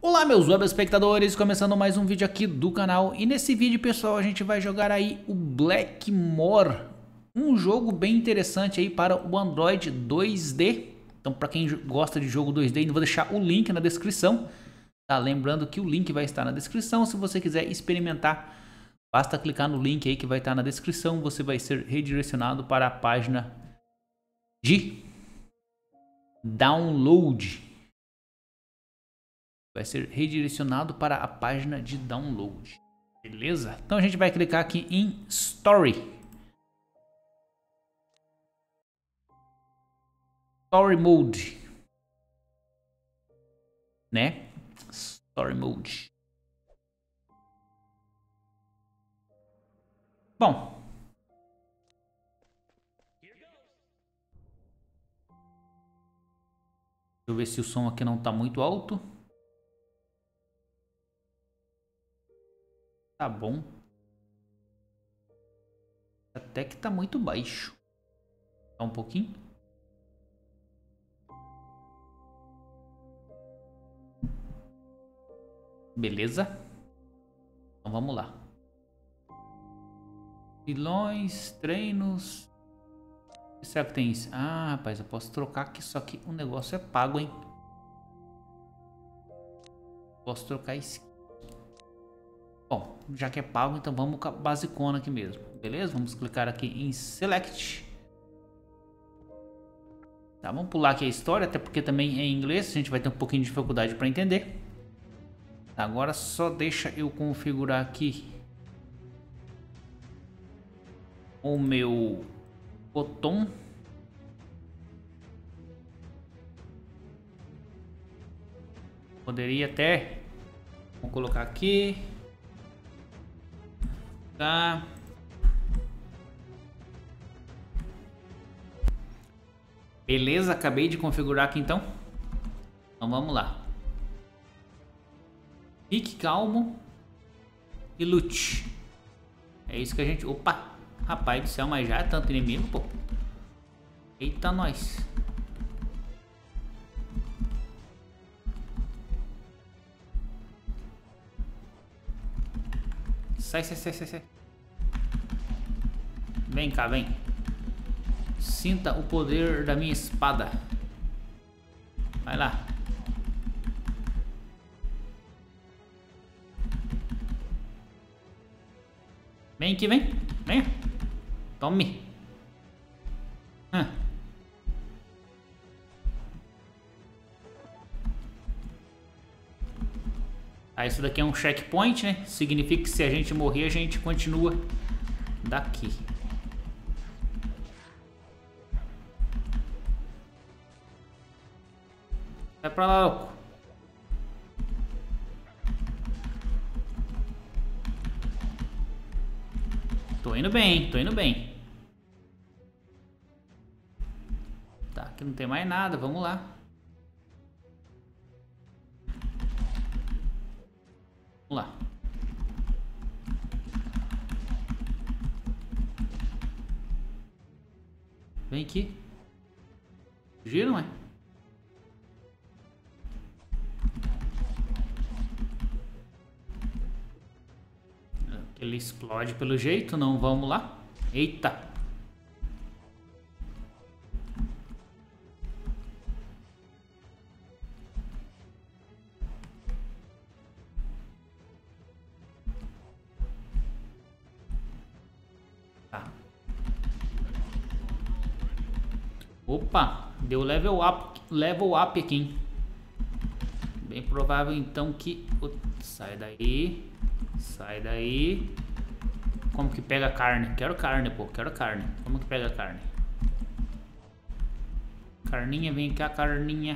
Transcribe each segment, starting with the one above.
Olá meus web espectadores, começando mais um vídeo aqui do canal. E nesse vídeo, pessoal, a gente vai jogar aí o Blackmore, um jogo bem interessante aí para o Android 2D. Então para quem gosta de jogo 2D, eu vou deixar o link na descrição, tá? Lembrando que o link vai estar na descrição. Se você quiser experimentar, basta clicar no link aí que vai estar na descrição. Você vai ser redirecionado para a página de download. Vai ser redirecionado para a página de download. Beleza? Então a gente vai clicar aqui em Story. Story Mode. Né? Story Mode. Bom. Deixa eu ver se o som aqui não está muito alto. Tá bom. Até que tá muito baixo. Tá um pouquinho. Beleza. Então vamos lá. Vilões, treinos. O que será que tem isso? Ah, rapaz, eu posso trocar aqui, só que o negócio é pago, hein? Posso trocar isso. Bom, já que é pago, então vamos com a basicona aqui mesmo, beleza? Vamos clicar aqui em Select. Tá, vamos pular aqui a história, até porque também é em inglês, a gente vai ter um pouquinho de dificuldade para entender. Tá, agora só deixa eu configurar aqui o meu botão. Poderia até, vou colocar aqui. Tá. Beleza, acabei de configurar aqui então. Então vamos lá. Fique calmo e lute. É isso que a gente... Opa! Rapaz do céu, mas já é tanto inimigo, pô. Eita, nós. Sai, sai, sai, sai, sai. Vem cá, vem. Sinta o poder da minha espada. Vai lá. Vem aqui, vem. Vem. Tome. Ah, isso daqui é um checkpoint, né? Significa que se a gente morrer, a gente continua daqui. Vai pra lá, louco. Tô indo bem, tô indo bem. Tá, aqui não tem mais nada, vamos lá. Vamos lá. Vem aqui. Fugiram, é? Ele explode pelo jeito, não vamos lá. Eita. Tá. Opa, deu level up aqui, hein? Bem provável então que... Sai daí. Sai daí. Como que pega a carne? Quero carne, pô. Quero carne. Como que pega a carne? Carninha, vem cá, carninha.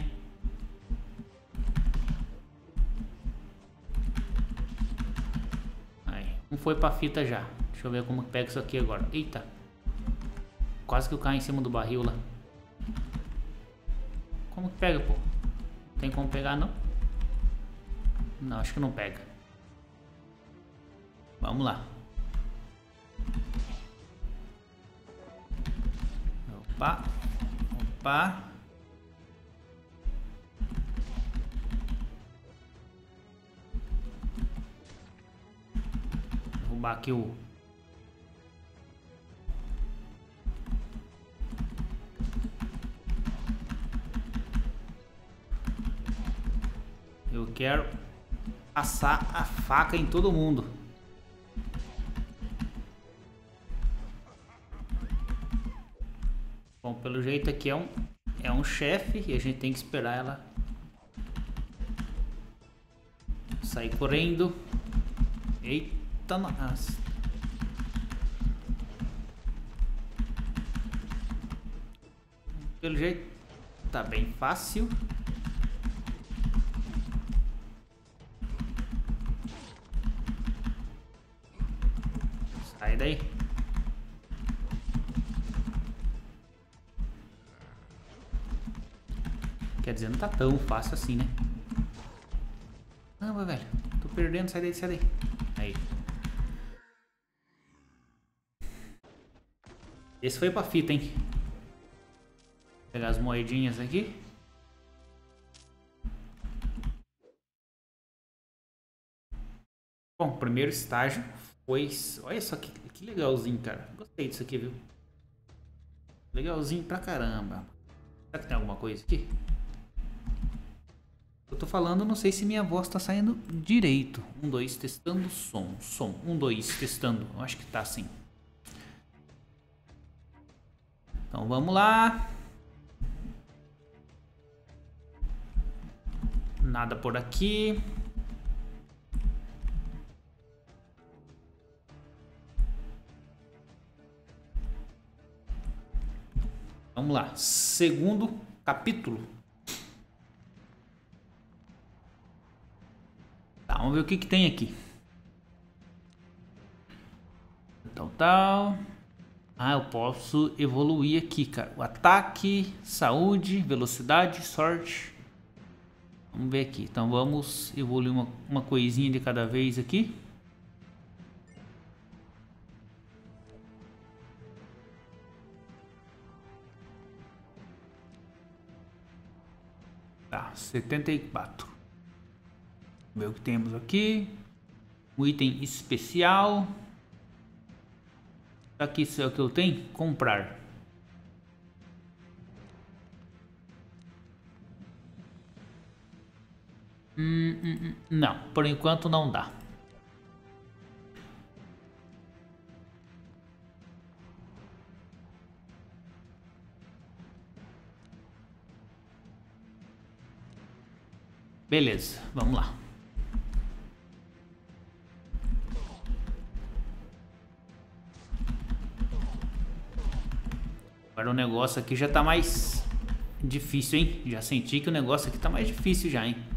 Aí, não foi pra fita já. Deixa eu ver como que pega isso aqui agora. Eita. Quase que eu caio em cima do barril lá. Como que pega, pô? Não tem como pegar, não? Não, acho que não pega. Vamos lá. Opa. Opa. arrombar aqui o... Eu quero passar a faca em todo mundo. Bom, pelo jeito aqui é um chefe e a gente tem que esperar ela sair correndo. Eita, nossa. Pelo jeito tá bem fácil. Sai daí. Quer dizer, não tá tão fácil assim, né? Caramba, velho. Tô perdendo. Sai daí, sai daí. Aí. Esse foi pra fita, hein? Vou pegar as moedinhas aqui. Bom, primeiro estágio foi... Olha só que legalzinho, cara. Gostei disso aqui, viu? Legalzinho pra caramba. Será que tem alguma coisa aqui? Eu tô falando, não sei se minha voz tá saindo direito. 1, 2, testando som. Som. 1, 2, testando. Eu acho que tá assim. Então vamos lá. Nada por aqui. Vamos lá. Segundo capítulo. Tá, vamos ver o que que tem aqui. Tal. Ah, eu posso evoluir aqui, cara. O ataque, saúde, velocidade, sorte. Vamos ver aqui. Então vamos evoluir uma coisinha de cada vez aqui. Tá, 74. Vamos ver o que temos aqui. Um item especial. Será que isso é o que eu tenho? Comprar. Não, por enquanto não dá. Beleza, vamos lá. Agora o negócio aqui já tá mais difícil, hein? Já senti que o negócio aqui tá mais difícil já, hein?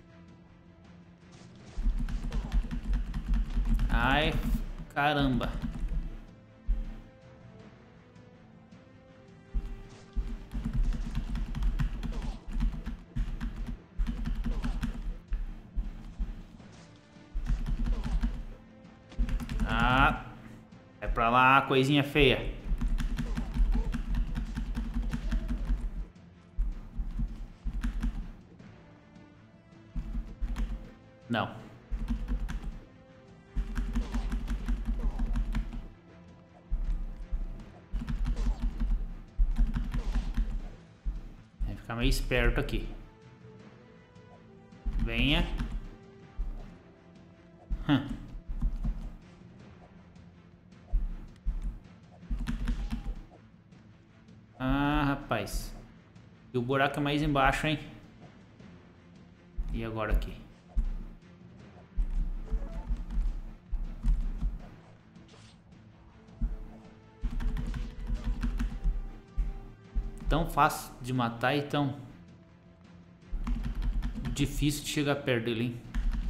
Ai, caramba. Ah, é pra lá, coisinha feia. Não. Vai ficar meio esperto aqui. Venha. Ah, rapaz. E o buraco é mais embaixo, hein? E agora aqui? Tão fácil de matar e tão difícil de chegar perto dele, hein?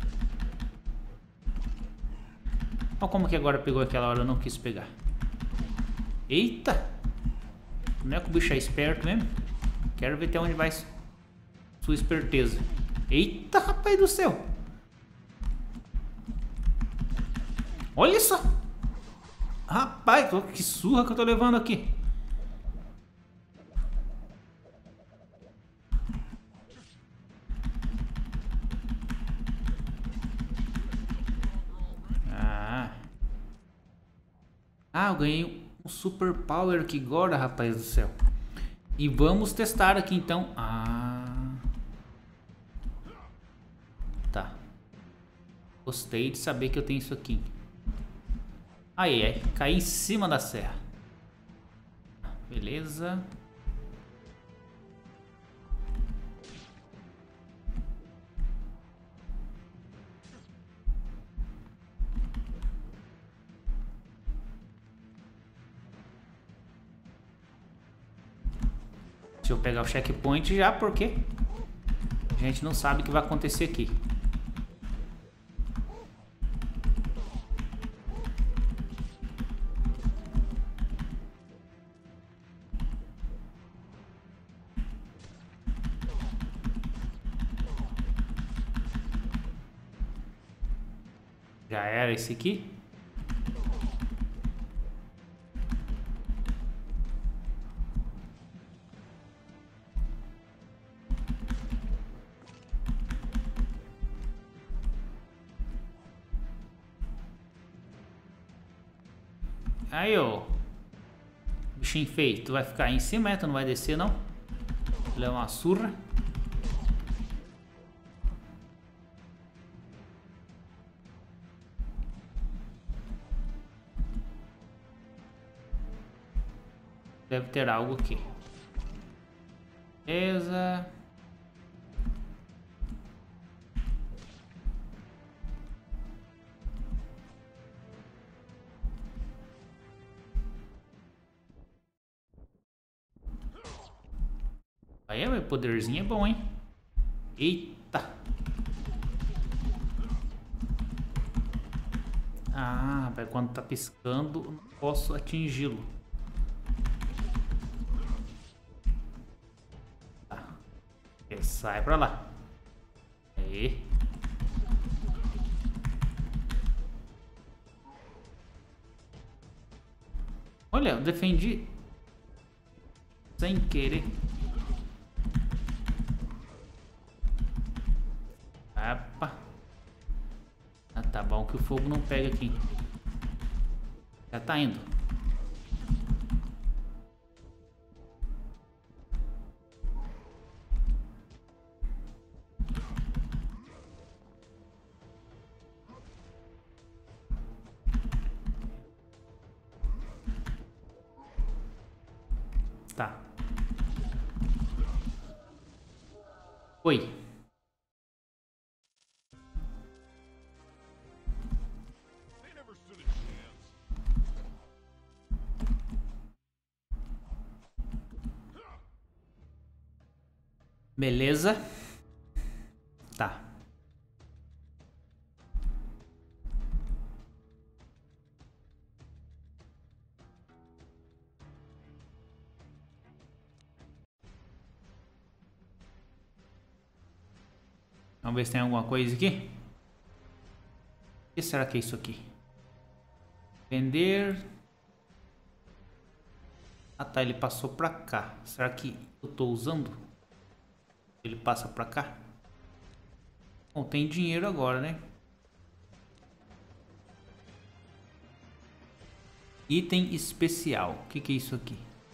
Olha como que agora pegou aquela hora, eu não quis pegar. Eita! Não é que o bicho é esperto mesmo? Quero ver até onde vai sua esperteza. Eita, rapaz do céu! Olha só! Rapaz, que surra que eu tô levando aqui. Ah. Ah, eu ganhei um super power aqui agora, rapaz do céu. E vamos testar aqui então. Ah, tá. Gostei de saber que eu tenho isso aqui. Aí, caí em cima da serra. Beleza. Deixa eu pegar o checkpoint já, porque a gente não sabe o que vai acontecer aqui. Já era esse aqui? Aí, ó. Bichinho feio. Tu vai ficar aí em cima, tu não vai descer, não? Leva uma surra. Deve ter algo aqui. Beleza. Aí, meu poderzinho é bom, hein? Eita. Ah, quando tá piscando, não posso atingi-lo. Tá. Sai pra lá. Aí. Olha, eu defendi sem querer. Opa. Ah, tá bom que o fogo não pega aqui. Já tá indo. Tá. Oi. Beleza. Tá. Vamos ver se tem alguma coisa aqui. O que será que é isso aqui? Vender. Ah tá, ele passou pra cá. Será que eu tô usando? Ele passa pra cá? Bom, tem dinheiro agora, né? Item especial. O que é isso aqui?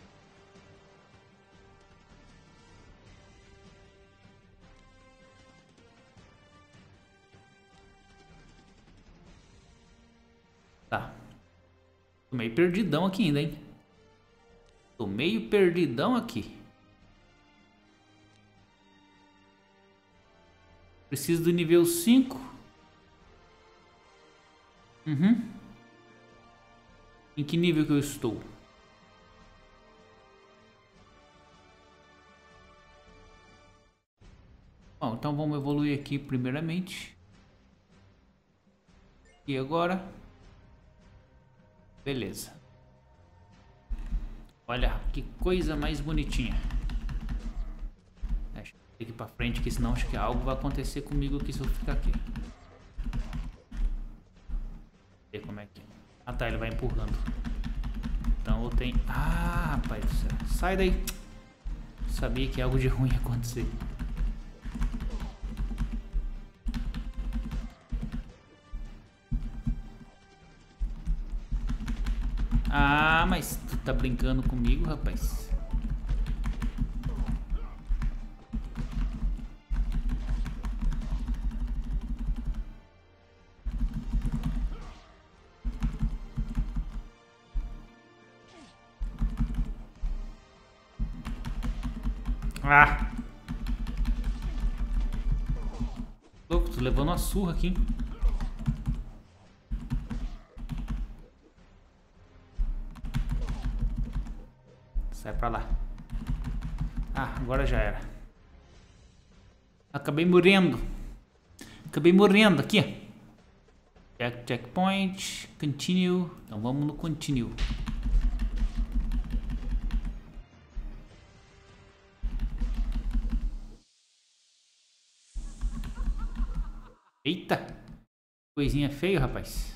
Tá. Tô meio perdidão aqui ainda, hein? Tô meio perdidão aqui. Preciso do nível 5. Uhum. Em que nível que eu estou? Bom, então vamos evoluir aqui primeiramente. E agora? Beleza. Olha que coisa mais bonitinha. Deixa eu ir aqui pra frente, que senão acho que algo vai acontecer comigo aqui se eu ficar aqui. Ver como é que é. Ah tá, ele vai empurrando. Então eu tenho... Ah, rapaz do céu. Sai daí. Sabia que algo de ruim ia acontecer. Ah, mas tu tá brincando comigo, rapaz. Ah! Louco, tô levando uma surra aqui, hein? Sai pra lá. Ah, agora já era. Acabei morrendo. Acabei morrendo aqui. Checkpoint. Continue. Então vamos no continue. Eita. Coisinha feio, rapaz.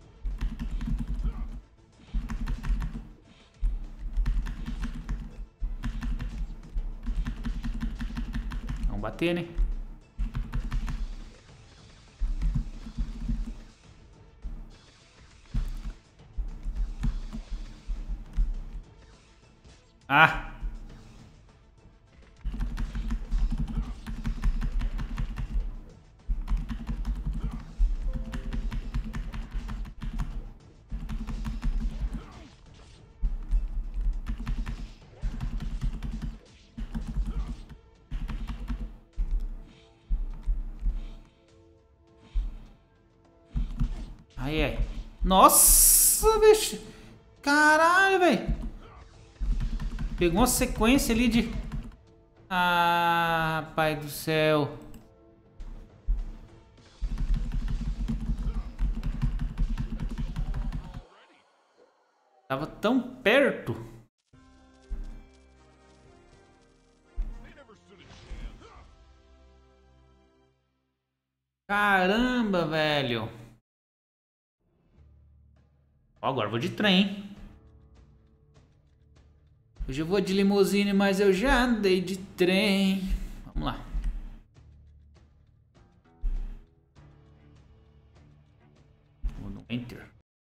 Vamos bater, né? Ah! Ai, ai. Nossa, bicho. Caralho, velho. Pegou uma sequência ali de... Ah, pai do céu. Tava tão perto. Caramba, velho. Ó, agora eu vou de trem, hein? Hoje eu vou de limusine, mas eu já andei de trem. Vamos lá. Vou no Enter.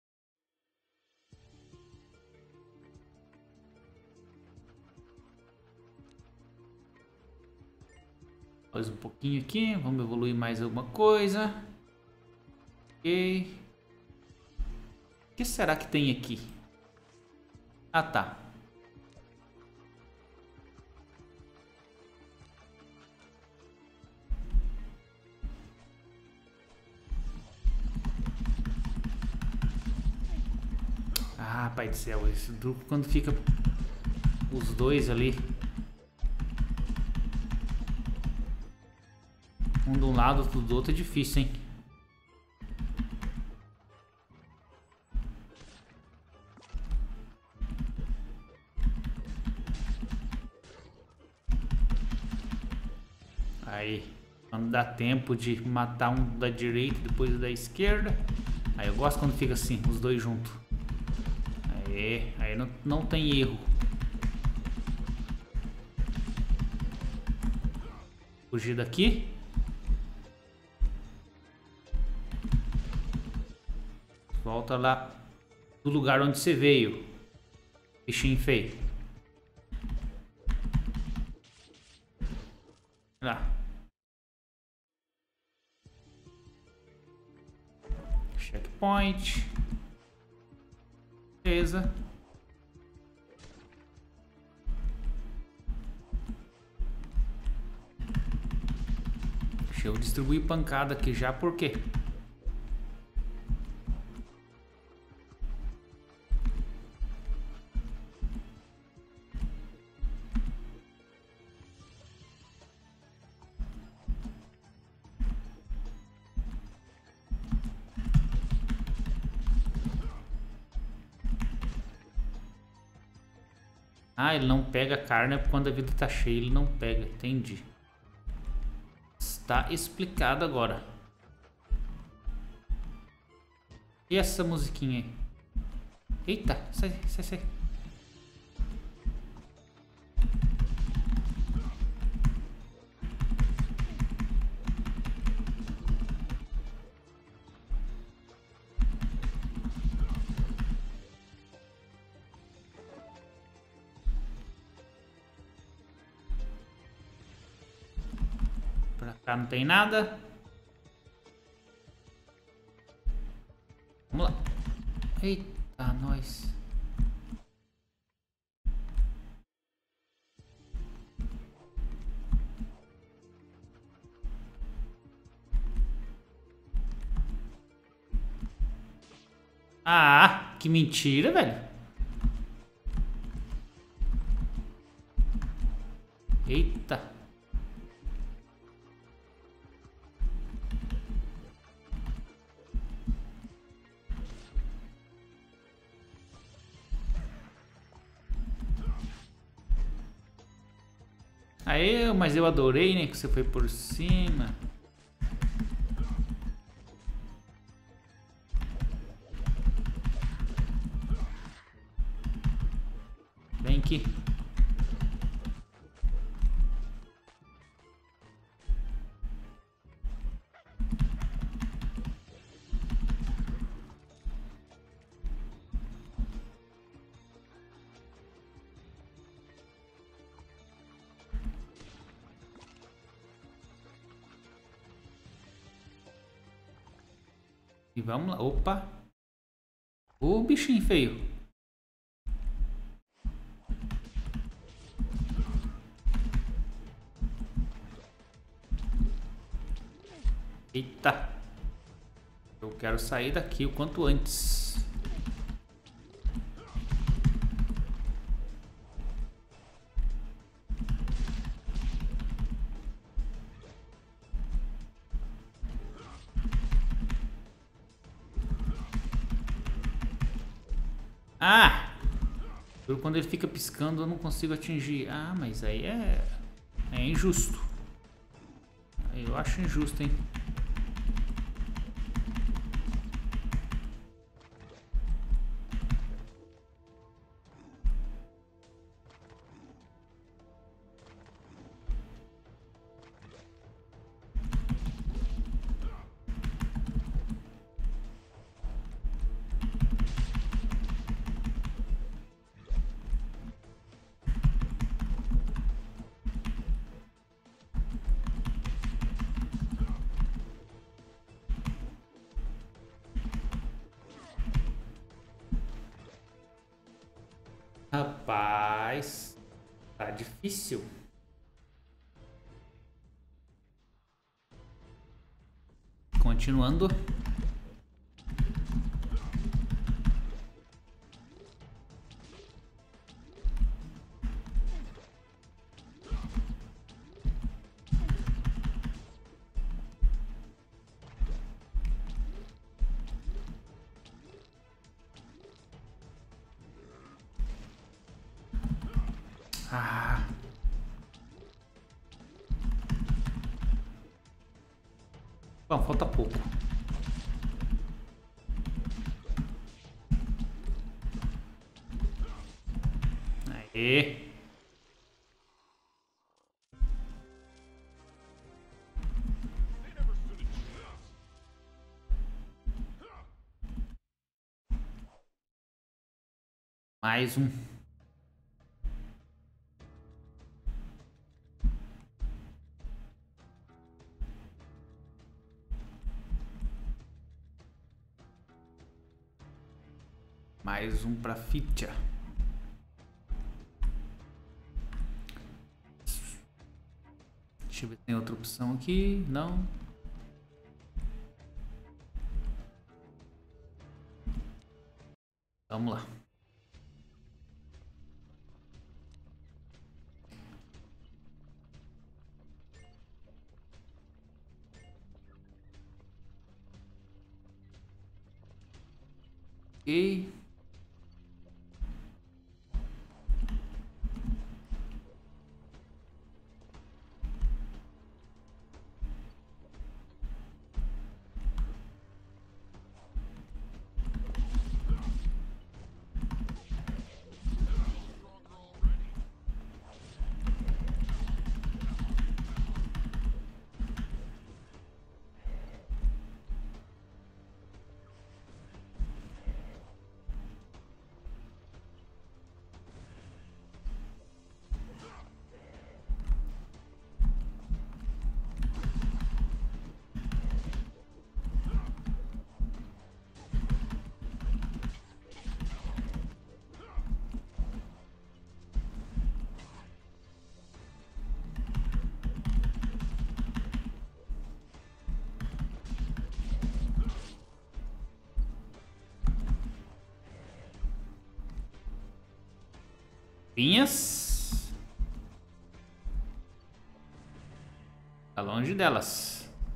Mais um pouquinho aqui. Vamos evoluir mais alguma coisa. Ok. O que será que tem aqui? Ah, tá. Ah, pai do céu, esse grupo quando fica os dois ali, um de um lado, outro do outro, é difícil, hein? Aí, quando dá tempo de matar um da direita e depois da esquerda. Aí eu gosto quando fica assim, os dois juntos. Aí não tem erro. Fugir daqui. Volta lá do lugar onde você veio. Bichinho feio. Lá. Checkpoint. Beleza. Deixa eu distribuir pancada aqui já, por quê? Ah, ele não pega carne quando a vida tá cheia, ele não pega, entendi. Está explicado agora. E essa musiquinha aí? Eita, sai, sai, sai. Cá não tem nada. Vamos lá. Eita, nós. Ah, que mentira, velho. Eita. Aê, mas eu adorei, né, que você foi por cima. Vem aqui. E vamos lá. Opa. Ô, bichinho feio. Eita. Eu quero sair daqui o quanto antes. Ah! Quando ele fica piscando eu não consigo atingir. Ah, mas aí é injusto. Eu acho injusto, hein? Rapaz, tá difícil. Continuando. Ah. Bom, falta pouco. Aê. Mais um. Mais um pra ficha. Deixa eu ver se tem outra opção aqui. Não. Vamos lá. E Tropinhas. Tá longe delas.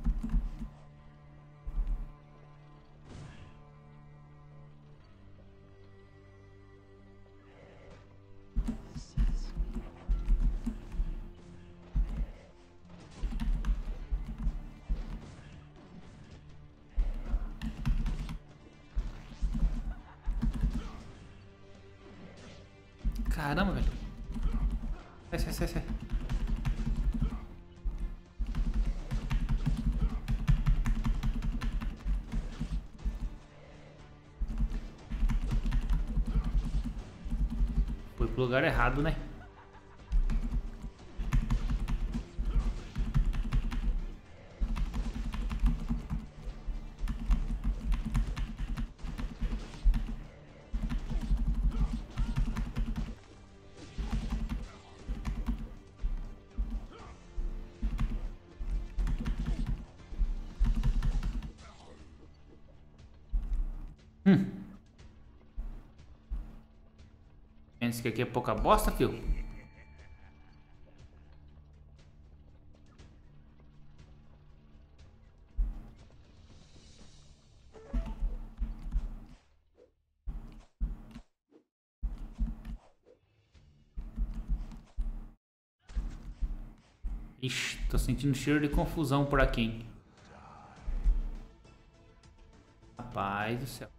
Caramba, velho. Sai. Foi pro lugar errado, né? Pensa que aqui é pouca bosta, fio? Ixi, tô sentindo cheiro de confusão por aqui, hein? Rapaz do céu.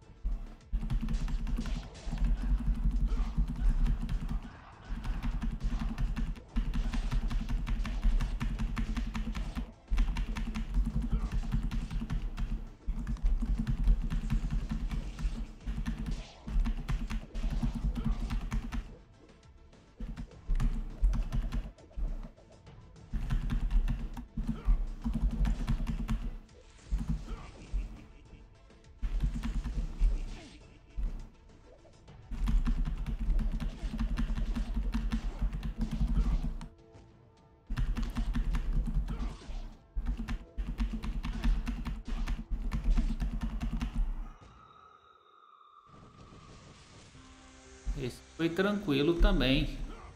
Esse foi tranquilo também.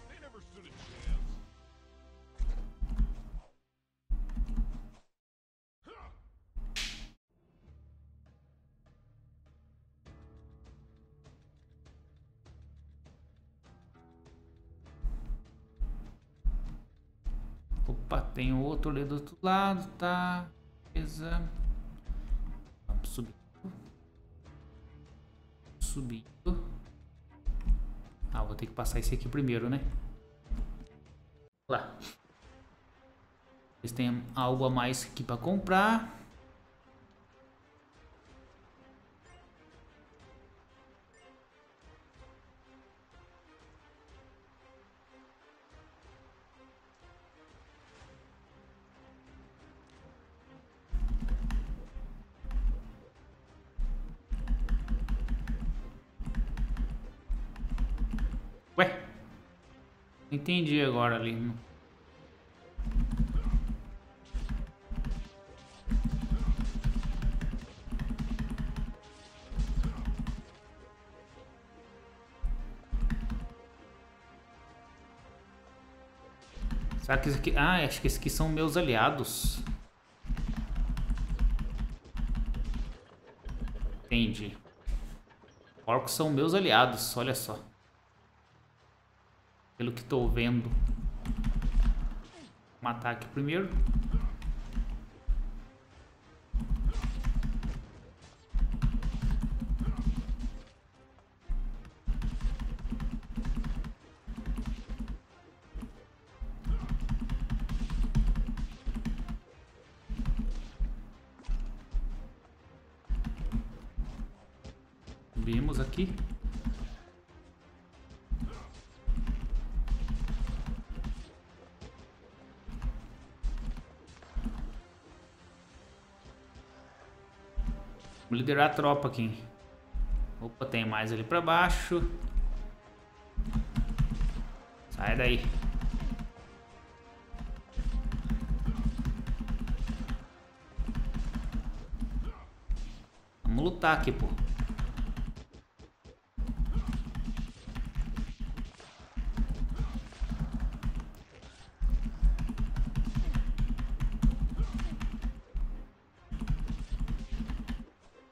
Opa, tem outro ali do outro lado, tá? Beleza. Vamos subir. Subindo. Ah, vou ter que passar esse aqui primeiro, né? Lá. Eles têm algo a mais aqui para comprar. Ué, entendi agora ali. Será que isso aqui... Ah, acho que esses aqui são meus aliados. Entendi. Orcos são meus aliados, olha só. Pelo que estou vendo. Vou matar aqui primeiro. Subimos aqui. Vou liderar a tropa aqui. Opa, tem mais ali pra baixo. Sai daí. Vamos lutar aqui, pô.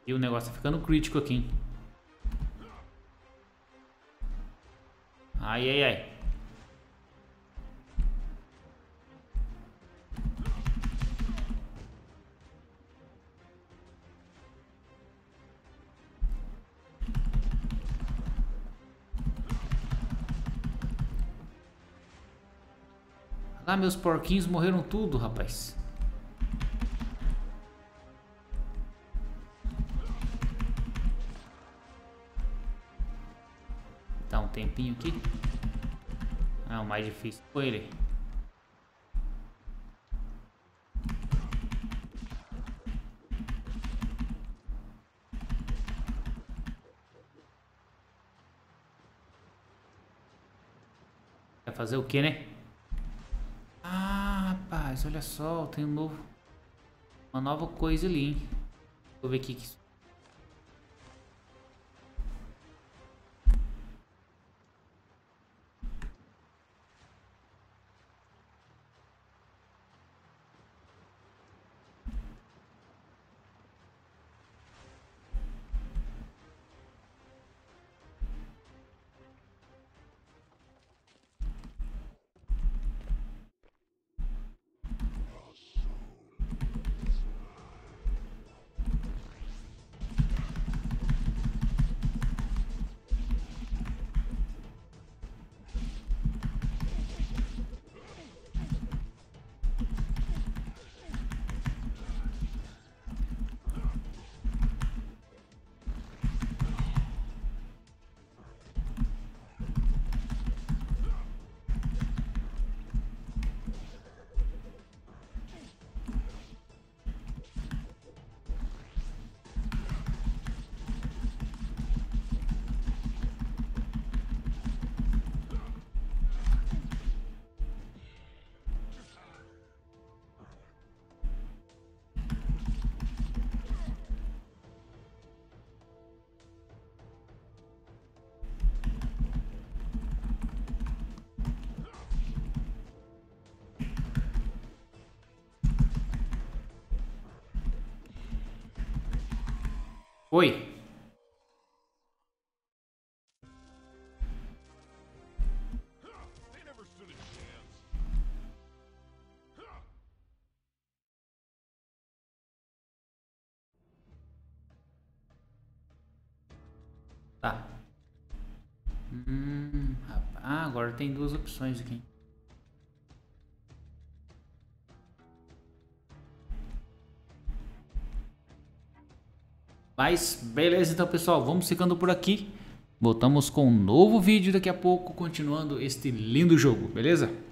E o negócio tá ficando crítico aqui, hein? Ai, ai, ai. Ah, meus porquinhos morreram tudo, rapaz. Dá um tempinho aqui. Ah, o mais difícil foi ele. Vai fazer o que, né? Ah, rapaz, olha só, tem uma nova coisa ali, hein? Vou ver aqui que isso. Oi. Tá. Rapaz. Ah, agora tem duas opções aqui. Mas beleza, então pessoal, vamos ficando por aqui. Voltamos com um novo vídeo daqui a pouco, continuando este lindo jogo, beleza?